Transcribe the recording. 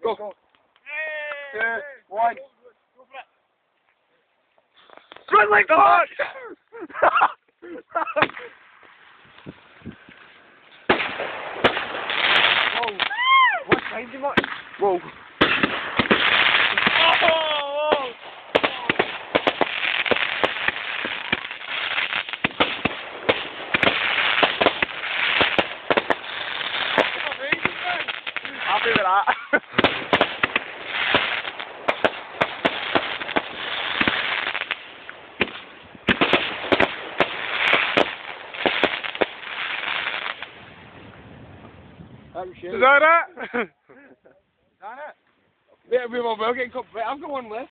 Go. 2, 1. Run like the hawk! Whoa. What size you want? Whoa. Oh! Happy with that. Is that it? Is that it? Yeah, we're getting cut. Wait, I've got one left.